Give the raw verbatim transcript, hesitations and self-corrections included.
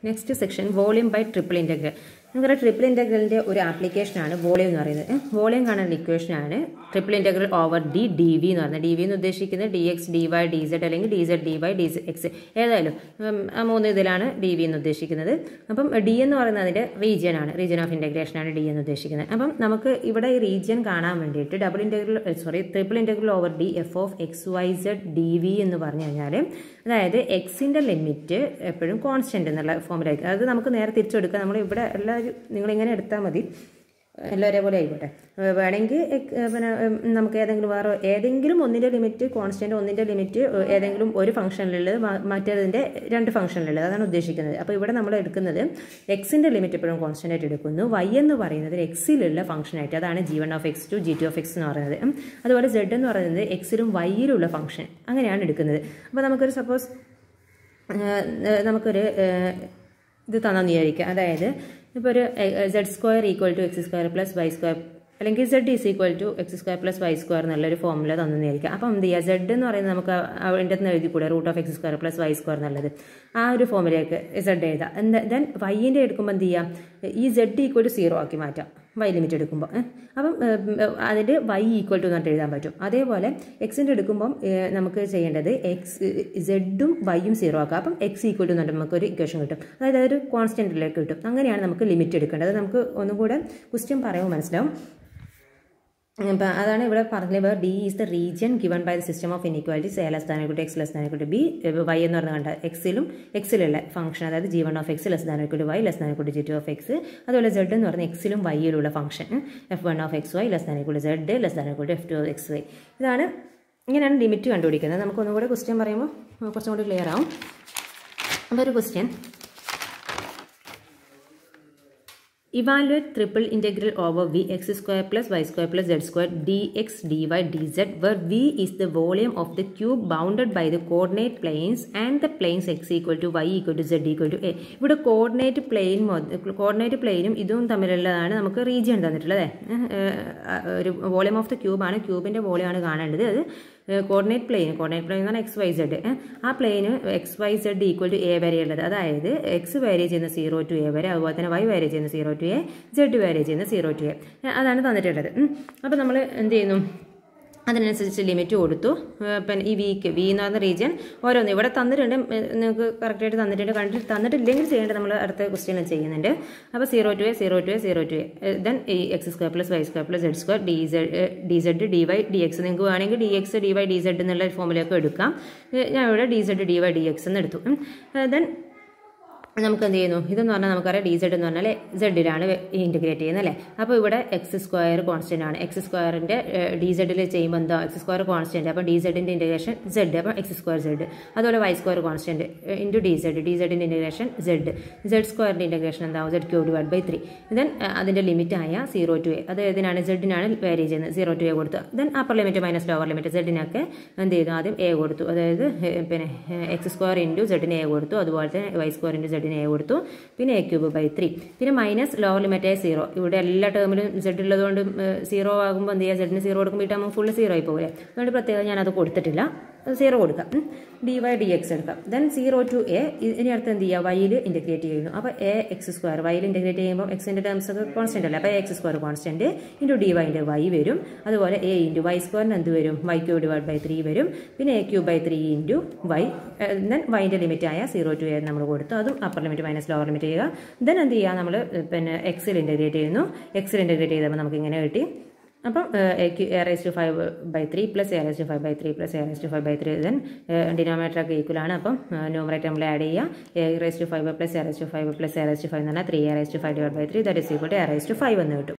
Next section, volume by triple integral. നമുക്കൊരു triple ഇൻ്റഗ്രലിൻ്റെ ഒരു ആപ്ലിക്കേഷനാണ് വോളിയം എന്ന് പറയുന്നത്. വോളിയം കാണുന്ന ഇക്വേഷനാണ് triple integral over D D V എന്ന് പറയുന്നത്. ഡി വി എന്ന് ഉദ്ദേശിക്കുന്നത് D X D Y D Z അല്ലെങ്കിൽ D Z D Y D X ഏതായാലും ആ മൂന്ന് ഇതിലാണ് ഡി വി എന്ന് ഉദ്ദേശിക്കുന്നത്. അപ്പം ഡി എന്ന് പറയുന്നത് അതിൻ്റെ റീജിയൻ ആണ്, റീജിയൻ ഓഫ് ഇൻ്റഗ്രേഷനാണ് ഡി എന്ന് ഉദ്ദേശിക്കുന്നത്. അപ്പം നമുക്ക് ഇവിടെ ഈ റീജിയൻ കാണാൻ വേണ്ടിയിട്ട് double integral sorry triple integral over D F of X Y Z D V എന്ന് പറഞ്ഞു കഴിഞ്ഞാൽ അതായത് എക്സിൻ്റെ ലിമിറ്റ് എപ്പോഴും കോൺസ്റ്റൻറ്റ് എന്നുള്ള ഫോമിലായിരിക്കും. അത് നമുക്ക് നേരെ തിരിച്ചെടുക്കാം. നമ്മൾ ഇവിടെ എല്ലാവരും നിങ്ങളിങ്ങനെ എടുത്താൽ മതി, എല്ലാവരെ പോലെ ആയിക്കോട്ടെ. വേണമെങ്കിൽ പിന്നെ നമുക്ക് ഏതെങ്കിലും വേറെ ഏതെങ്കിലും ഒന്നിൻ്റെ ലിമിറ്റ് കോൺസ്റ്റൻറ്റ്, ഒന്നിൻ്റെ ലിമിറ്റ് ഏതെങ്കിലും ഒരു ഫംഗ്ഷനിലുള്ളത് മറ്റേതിൻ്റെ രണ്ട് ഫംഗ്ഷനിലുള്ളത്, അതാണ് ഉദ്ദേശിക്കുന്നത്. അപ്പോൾ ഇവിടെ നമ്മൾ എടുക്കുന്നത് എക്സിൻ്റെ ലിമിറ്റ് എപ്പോഴും കോൺസ്റ്റൻ്റ് ആയിട്ട് എടുക്കുന്നു. വൈ എന്ന് പറയുന്നത് എക്സിലുള്ള ഫംഗ്ഷനായിട്ട്, അതാണ് G one of X to G two of X എന്ന് പറയുന്നത്. അതുപോലെ സെഡ് എന്ന് പറയുന്നത് എക്സിലും വൈയിലുള്ള ഫംഗ്ഷൻ, അങ്ങനെയാണ് എടുക്കുന്നത്. അപ്പോൾ നമുക്കൊരു സപ്പോസ് നമുക്കൊരു ഇത് തന്നെന്ന് വിചാരിക്കുക. അതായത് ഇപ്പോൾ ഒരു Z square equal to X square plus Y square അല്ലെങ്കിൽ Z is equal to X square plus Y square എന്നുള്ളൊരു ഫോമുല തന്നിരിക്കുക. അപ്പം എന്ത് ചെയ്യുക, സെഡ് എന്ന് പറയുന്നത് നമുക്ക് അതിൻ്റെ നിന്ന് എഴുതി കൂടെ root of X square plus Y square എന്നുള്ളത് ആ ഒരു ഫോമിലേക്ക് സെഡ് എഴുതാം. എന്താ ദെൻ വൈൻ്റെ എടുക്കുമ്പോൾ എന്ത് ചെയ്യാം, ഈ സെഡ് ഈക്വൽ ടു സീറോ ആക്കി മാറ്റാം വൈ ലിമിറ്റ് എടുക്കുമ്പോൾ. അപ്പം അതിൻ്റെ വൈ ഈക്വൽ ടു എന്നിട്ട് എഴുതാൻ പറ്റും. അതേപോലെ എക്സിൻ്റെ എടുക്കുമ്പം നമുക്ക് ചെയ്യേണ്ടത് എക്സ് സെഡും വൈയും സീറോ ആക്കാം. അപ്പം എക്സ് ഈക്വൽ ടു എന്നിട്ട് നമുക്കൊരു ഇക്വേഷൻ കിട്ടും, അതായത് അതൊരു കോൺസ്റ്റൻറ്റിലേക്ക് കിട്ടും. അങ്ങനെയാണ് നമുക്ക് ലിമിറ്റ് എടുക്കേണ്ടത്. നമുക്ക് ഒന്നും കൂടെ ക്വസ്റ്റ്യൻ പറയുമ്പോൾ മനസ്സിലാവും. അപ്പം അതാണ് ഇവിടെ പറഞ്ഞത്. D is the region given by the system of inequalities A less than equal to X less than equal to B. Y എന്ന് പറഞ്ഞാൽ കണ്ട എക്സിലും എക്സിലുള്ള ഫംഗ്ഷൻ, അതായത് G one of X less than equal to Y less than equal to G two of X. അതുപോലെ Z എന്ന് പറഞ്ഞാൽ എക്സിലും വൈയിലുള്ള function F one of X Y less than equal to Z less than equal to F two X Y. ഇതാണ് ഇങ്ങനെയാണ് limit കണ്ടുപിടിക്കുന്നത്. നമുക്കൊന്നും കൂടെ ക്വസ്റ്റ്യൻ പറയുമ്പോൾ കുറച്ചും കൂടി ക്ലിയർ ആവും. അപ്പോൾ ഒരു question, evaluate triple integral over v x square plus y square plus z square dx dy dz where v is the volume of the cube bounded by the coordinate planes and the planes x equal to y equal to z equal to a. ഇവിടെ coordinate plane coordinate പ്ലെയിനും ഇതും തമ്മിലുള്ളതാണ് നമുക്ക് region തന്നിട്ടുള്ളത്. ഒരു volume of the ക്യൂബാണ്, ക്യൂബിൻ്റെ വോളിയമാണ് കാണേണ്ടത്. അത് കോർഡിനേറ്റ് പ്ലെയിൻ കോർഡിനേറ്റ് പ്ലെയിൻ എന്ന് പറഞ്ഞാൽ എക്സ് വൈ സെഡ്, ആ പ്ലെയിന് X Y Z equal to A വരെ ഉള്ളത്. അതായത് എക്സ് വാരി ചെയ്യുന്ന സീറോ ടു എ വരെ, അതുപോലെ തന്നെ വൈ വാരി ചെയ്യുന്ന സീറോ ടു എ, സെഡ് വാരി ചെയ്യുന്ന സീറോ ടു എ, അതാണ് തന്നിട്ടുള്ളത്. അപ്പോൾ നമ്മൾ എന്ത് ചെയ്യുന്നു, അതിനനുസരിച്ച് ലിമിറ്റ് കൊടുത്തു. പിന്നെ ഈ വിക്ക് വി എന്ന് പറയുന്ന റീജിയൻ ഓരോന്ന് ഇവിടെ തന്നിട്ടുണ്ട്, നിങ്ങൾക്ക് കറക്റ്റായിട്ട് തന്നിട്ടുണ്ട്. കണ്ടിട്ട് തന്നിട്ടില്ലെങ്കിൽ ചെയ്യേണ്ടത് നമ്മൾ അടുത്ത ക്വസ്റ്റ്യൻ ചെയ്യുന്നുണ്ട്. അപ്പോൾ zero to A zero to A zero to A then ഈ X square plus Y square plus Z square D Z D Z D Y D X. നിങ്ങൾക്ക് വേണമെങ്കിൽ D X D Y D Z എന്നുള്ള ഫോമിലേക്ക് എടുക്കാം. ഞാൻ ഇവിടെ D Z D Y D X എന്ന് എടുത്തു. ദെൻ നമുക്ക് എന്ത് ചെയ്യുന്നു, ഇതെന്ന് പറഞ്ഞാൽ നമുക്കറിയാം ഡി സെഡ് എന്ന് പറഞ്ഞാൽ സെഡിലാണ് ഇൻറ്റഗ്രേറ്റ് ചെയ്യുന്നത് അല്ലേ. അപ്പോൾ ഇവിടെ എക്സ് സ്ക്വയർ കോൺസ്റ്റൻ്റ് ആണ്. എക്സ് സ്ക്വയറിൻ്റെ ഡി സെഡിൽ ചെയ്യുമ്പോൾ എന്താ, എക്സ് സ്ക്വയർ കോൺസ്റ്റൻ്റ്, അപ്പോൾ ഡി സെഡിൻ്റെ ഇൻറ്റഗ്രേഷൻ സെഡ്, അപ്പോൾ എക്സ് സ്ക്വയർ സെഡ്. അതുപോലെ Y square constant into D Z, D സെഡിൻ്റെ ഇൻറ്റഗ്രേഷൻ സെഡ്, സെഡ് സ്ക്വയറിൻ്റെ ഇൻറ്റഗ്രേഷൻ എന്താവും, Z cube divide by three. Then അതിൻ്റെ ലിമിറ്റായ സീറോ ടു എ, അത് ഏതിനാണ്, സെഡിനാണ് വാരി ചെയ്യുന്നത്, സീറോ ടു എ കൊടുത്തു. Then upper limit minus lower limit, സെഡിനൊക്കെ എന്ത് ചെയ്തു, ആദ്യം എ കൊടുത്തു, അതായത് പിന്നെ എക്സ് സ്ക്വയർ ഇൻറ്റു സെഡിന് എ കൊടുത്തു, അതുപോലെ തന്നെ വൈ സ്ക്വയർ ഇൻറ്റു സെഡിന് എ കൊടുത്തു, പിന്നെ എ ക്യൂബ് ബൈ ത്രീ, പിന്നെ മൈനസ് ലോവർ ലിമിറ്റ് ആയ സീറോ. ഇവിടെ എല്ലാ ടേമിലും സെഡ് ഉള്ളതുകൊണ്ട് സീറോ ആകുമ്പോൾ എന്ത് ചെയ്യുക, സെഡിന് സീറോ കൊടുക്കുമ്പോൾ ഈ ടേം ഫുള്ള് സീറോ ആയി പോകില്ലേ. അതുകൊണ്ട് പ്രത്യേകം ഞാനത് കൊടുത്തിട്ടില്ല, സീറോ കൊടുക്കാം. ഡി വൈ ഡി എക്സ് എടുക്കാം. ദെൻ സീറോ ടു എ, ഇനി അടുത്ത് എന്ത് ചെയ്യുക, വൈയിൽ ഇൻറ്റഗ്രേറ്റ് ചെയ്യുന്നു. അപ്പോൾ എ എക്സ് സ്ക്വയർ, വൈയിൽ ഇൻറ്റഗ്രേറ്റ് ചെയ്യുമ്പോൾ എക്സിൻ്റെ ടേംസ് ഒക്കെ കോൺസ്റ്റൻ്റ് അല്ലേ, അപ്പോൾ A X square constant into D വൈൻ്റെ വൈ വരും. അതുപോലെ എ ഇൻറ്റു വൈ സ്ക്വയറിന് എന്ത് വരും, Y cube divide by three വരും. പിന്നെ A cube by three into Y, then വൈൻ്റെ ലിമിറ്റ് ആയ സീറോ ടു എ നമ്മൾ കൊടുത്തു, അതും upper limit minus lower limit ചെയ്യുക. ദെൻ എന്ത് ചെയ്യുക, നമ്മൾ പിന്നെ എക്സിൽ ഇൻറ്റഗ്രേറ്റ് ചെയ്യുന്നു. എക്സിൽ ഇൻറ്റഗ്രേറ്റ് ചെയ്തപ്പോൾ നമുക്ക് ഇങ്ങനെ കിട്ടി. അപ്പം a raise to five by three plus a raise to five by three plus a raise to five by three. Then denominator ഒക്കെ ഈക്വൽ ആണ്. അപ്പം ന്യൂമറേറ്റർ നമ്മൾ ആഡ് ചെയ്യുക. A raise to five plus a raise to five plus a raise to five എന്ന് പറഞ്ഞാൽ three a raise to five divide by three that is equal to a raise to five എന്ന് കിട്ടും.